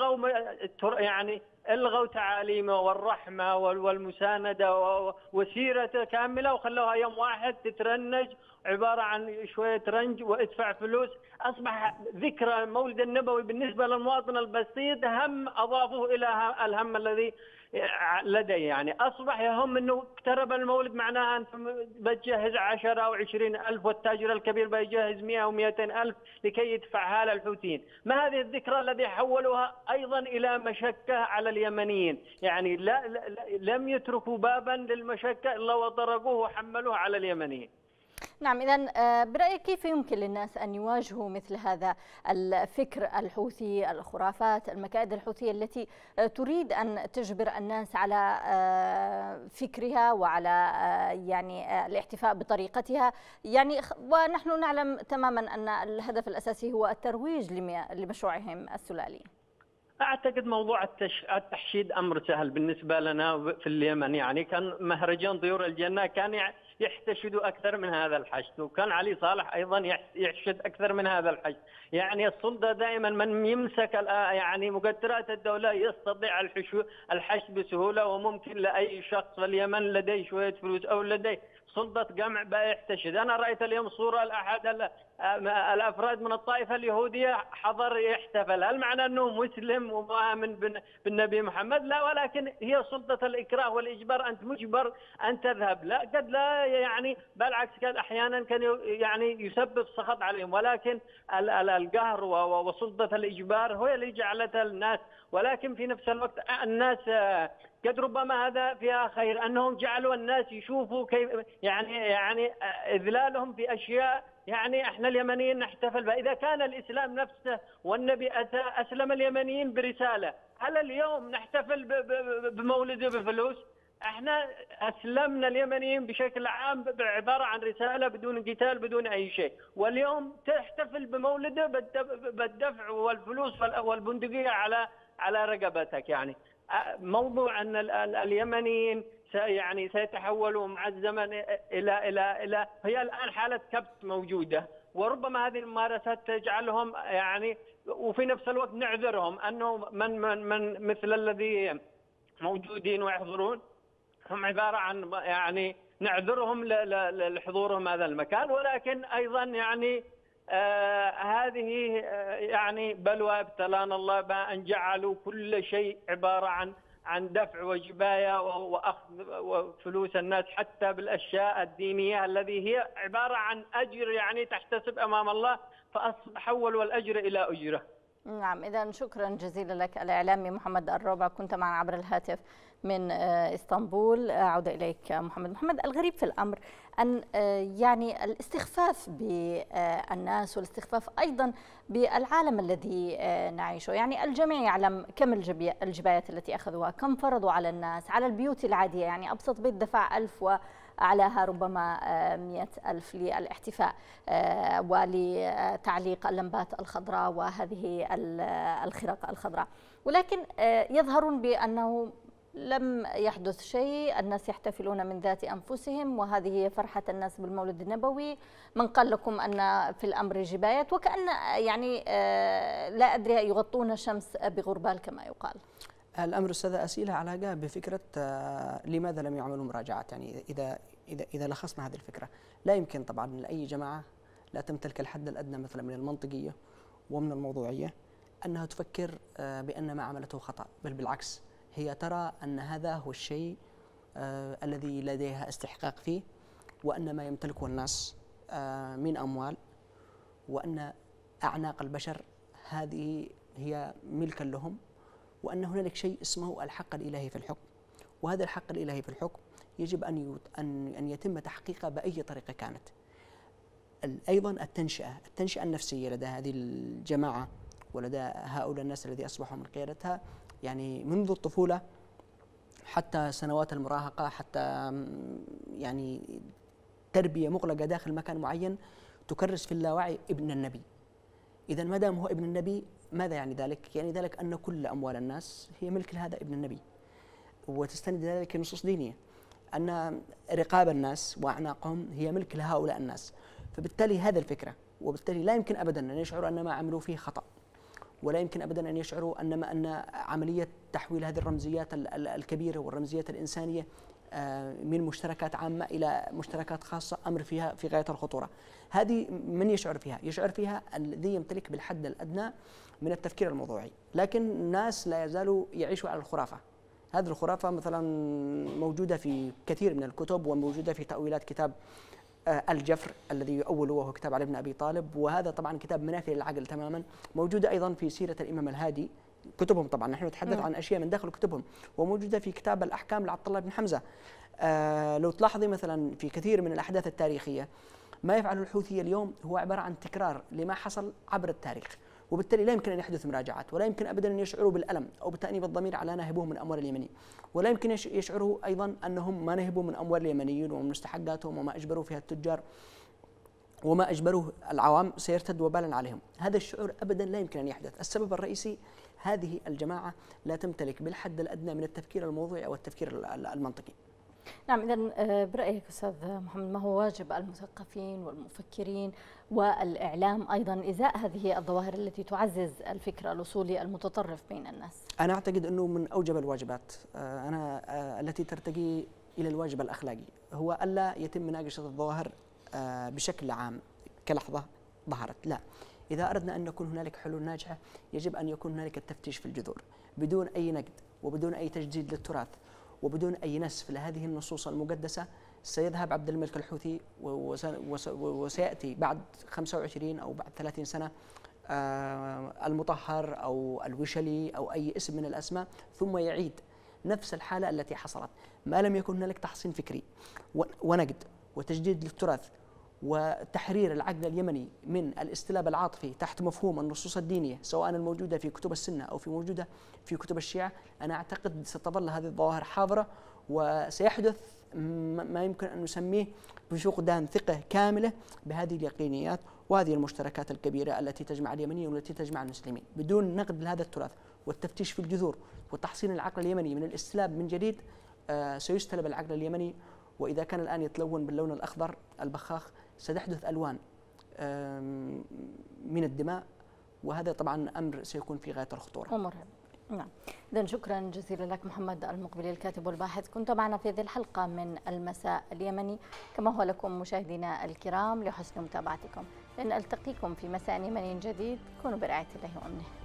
[SPEAKER 7] ألغوا تعاليمه والرحمة والمساندة وسيرته كاملة، وخلوها يوم واحد تترنج عبارة عن شوية رنج وادفع فلوس. أصبح ذكرى المولد النبوي بالنسبة للمواطن البسيط هم أضافوه إلى الهم الذي لدي. يعني أصبح يهم أنه اقترب المولد، معناها أنتم بتجهز 10 أو 20 ألف، والتاجر الكبير بيجهز 100 أو 200 ألف لكي يدفعها للحوثيين. ما هذه الذكرى الذي حولوها أيضا إلى مشقة على اليمنيين؟ يعني لم يتركوا بابا للمشقة إلا وطرقوه وحملوه على اليمنيين.
[SPEAKER 1] نعم، إذن برأيك كيف يمكن للناس أن يواجهوا مثل هذا الفكر الحوثي، الخرافات، المكائد الحوثية التي تريد أن تجبر الناس على فكرها وعلى يعني الاحتفاء بطريقتها؟ يعني ونحن نعلم تماما أن الهدف الأساسي هو الترويج لمشروعهم السلالي.
[SPEAKER 7] أعتقد موضوع التحشيد أمر سهل بالنسبة لنا في اليمن. يعني كان مهرجان طيور الجنة كان يحتشدوا أكثر من هذا الحشد، وكان علي صالح أيضا يحشد أكثر من هذا الحشد. يعني السلطة دائما من يمسك يعني مقدرات الدولة يستطيع الحشد بسهولة، وممكن لأي شخص في اليمن لديه شوية فلوس أو لديه سلطة جمع بيحتشد. أنا رأيت اليوم صورة لأحد الأفراد من الطائفة اليهودية حضر يحتفل. هل معنى أنه مسلم ومؤمن بالنبي محمد؟ لا، ولكن هي سلطة الإكراه والإجبار، أنت مجبر أن تذهب. لا، قد لا يعني بالعكس، كان أحيانا كان يعني يسبب سخط عليهم، ولكن القهر وسلطة الإجبار هو اللي جعلتها الناس. ولكن في نفس الوقت الناس قد ربما هذا فيها خير، أنهم جعلوا الناس يشوفوا كيف يعني إذلالهم في أشياء يعني احنا اليمنيين نحتفل بها. إذا كان الإسلام نفسه والنبي أتى أسلم اليمنيين برسالة، هل اليوم نحتفل بمولده بفلوس؟ احنا أسلمنا اليمنيين بشكل عام بعبارة عن رسالة بدون قتال بدون أي شيء، واليوم تحتفل بمولده بالدفع والفلوس والبندقية على رقبتك. يعني موضوع أن اليمنيين يعني سيتحولوا مع الزمن إلى هي الآن حالة كبت موجودة، وربما هذه الممارسات تجعلهم يعني، وفي نفس الوقت نعذرهم أنه من مثل الذي موجودين ويحضرون هم عبارة عن يعني نعذرهم لحضورهم هذا المكان. ولكن أيضا يعني هذه يعني بلوى ابتلانا الله بها، أن جعلوا كل شيء عبارة عن دفع وجباية وأخذ وفلوس الناس، حتى بالأشياء الدينية الذي هي عبارة عن أجر يعني تحتسب أمام الله، فحولوا الأجر إلى أجرة.
[SPEAKER 1] نعم، إذا شكرا جزيلا لك الإعلامي محمد الربع، كنت معنا عبر الهاتف من إسطنبول. أعود إليك محمد. الغريب في الأمر أن يعني الاستخفاف بالناس والاستخفاف أيضا بالعالم الذي نعيشه. يعني الجميع يعلم كم الجبايات التي أخذوها، كم فرضوا على الناس، على البيوت العادية. يعني أبسط بيت دفع 1000 وأعلاها ربما 100,000 للاحتفاء ولتعليق اللمبات الخضراء وهذه الخرق الخضراء، ولكن يظهرون بأنه لم يحدث شيء، الناس يحتفلون من ذات أنفسهم، وهذه هي فرحة الناس بالمولد النبوي. من قال لكم أن في الأمر جبايات؟ وكأن يعني لا أدري يغطون الشمس بغربال كما يقال.
[SPEAKER 4] الأمر أستاذة أسئلة علاقة بفكرة لماذا لم يعملوا مراجعات. يعني إذا لخصنا هذه الفكرة، لا يمكن طبعا لأي جماعة لا تمتلك الحد الأدنى مثلا من المنطقية ومن الموضوعية أنها تفكر بأن ما عملته خطأ، بل بالعكس هي ترى أن هذا هو الشيء الذي لديها استحقاق فيه، وأن ما يمتلكه الناس من أموال، وأن أعناق البشر هذه هي ملكا لهم، وأن هنالك شيء اسمه الحق الإلهي في الحكم، وهذا الحق الإلهي في الحكم يجب أن يتم تحقيقه بأي طريقة كانت. أيضا التنشئة النفسية لدى هذه الجماعة ولدى هؤلاء الناس الذي أصبحوا من قيادتها، يعني منذ الطفولة حتى سنوات المراهقة، حتى يعني تربية مغلقة داخل مكان معين تكرس في اللاوعي ابن النبي. إذا ما دام هو ابن النبي، ماذا يعني ذلك؟ يعني ذلك أن كل أموال الناس هي ملك لهذا ابن النبي، وتستند ذلك نصوص دينية أن رقاب الناس وأعناقهم هي ملك لهؤلاء الناس. فبالتالي هذا الفكرة، وبالتالي لا يمكن أبدا أن يشعروا أن ما عملوا فيه خطأ، ولا يمكن أبدا أن يشعروا أن عملية تحويل هذه الرمزيات الكبيرة والرمزيات الإنسانية من مشتركات عامة إلى مشتركات خاصة أمر فيها في غاية الخطورة. هذه من يشعر فيها؟ يشعر فيها الذي يمتلك بالحد الأدنى من التفكير الموضوعي، لكن الناس لا يزالوا يعيشوا على الخرافة. هذه الخرافة مثلا موجودة في كثير من الكتب، وموجودة في تأويلات كتاب الجفر الذي يؤول وهو كتاب علي بن أبي طالب، وهذا طبعا كتاب منافي للعقل تماما. موجودة أيضا في سيرة الإمام الهادي، كتبهم طبعا نحن نتحدث عن أشياء من داخل كتبهم، وموجودة في كتاب الأحكام لعبد الله بن حمزة. لو تلاحظي مثلا في كثير من الأحداث التاريخية ما يفعله الحوثي اليوم هو عبارة عن تكرار لما حصل عبر التاريخ، وبالتالي لا يمكن أن يحدث مراجعات، ولا يمكن أبدا أن يشعروا بالألم أو بتأنيب الضمير على نهبوه من أموال اليمنيين، ولا يمكن يشعروا أيضا أنهم ما نهبوا من أموال اليمنيين ومن مستحقاتهم وما أجبروا فيها التجار وما أجبروه العوام سيرتد وبالا عليهم. هذا الشعور أبدا لا يمكن أن يحدث. السبب الرئيسي هذه الجماعة لا تمتلك بالحد الأدنى من التفكير الموضوعي أو التفكير المنطقي.
[SPEAKER 1] نعم، إذا برأيك أستاذ محمد، ما هو واجب المثقفين والمفكرين والإعلام أيضا إزاء هذه الظواهر التي تعزز الفكر الأصولي المتطرف بين الناس؟
[SPEAKER 4] أنا أعتقد أنه من أوجب الواجبات التي ترتقي إلى الواجب الأخلاقي هو ألا يتم مناقشة الظواهر بشكل عام كلحظة ظهرت، لا. إذا أردنا أن يكون هنالك حلول ناجحة يجب أن يكون هنالك التفتيش في الجذور بدون أي نقد وبدون أي تجديد للتراث وبدون أي نسف لهذه النصوص المقدسة. سيذهب عبد الملك الحوثي وسيأتي بعد 25 أو بعد 30 سنة المطهر أو الوشلي أو أي اسم من الأسماء، ثم يعيد نفس الحالة التي حصلت ما لم يكن هنالك تحصين فكري ونقد وتجديد للتراث وتحرير العقل اليمني من الاستلاب العاطفي تحت مفهوم النصوص الدينية سواء الموجودة في كتب السنة أو موجودة في كتب الشيعة. أنا أعتقد ستظل هذه الظواهر حاضرة، وسيحدث ما يمكن أن نسميه بفقدان ثقة كاملة بهذه اليقينيات وهذه المشتركات الكبيرة التي تجمع اليمنيين والتي تجمع المسلمين. بدون نقد لهذا التراث والتفتيش في الجذور وتحصين العقل اليمني من الاستلاب من جديد سيستلب العقل اليمني، وإذا كان الآن يتلون باللون الأخضر البخاخ ستحدث ألوان من الدماء، وهذا طبعا أمر سيكون في غاية الخطورة
[SPEAKER 1] ومرعب. نعم، إذن شكرا جزيلا لك محمد المقبلي الكاتب والباحث، كنت معنا في هذه الحلقة من المساء اليمني، كما هو لكم مشاهدينا الكرام لحسن متابعتكم. لن ألتقيكم في مساء يمني جديد، كونوا برعاية الله وأمنه.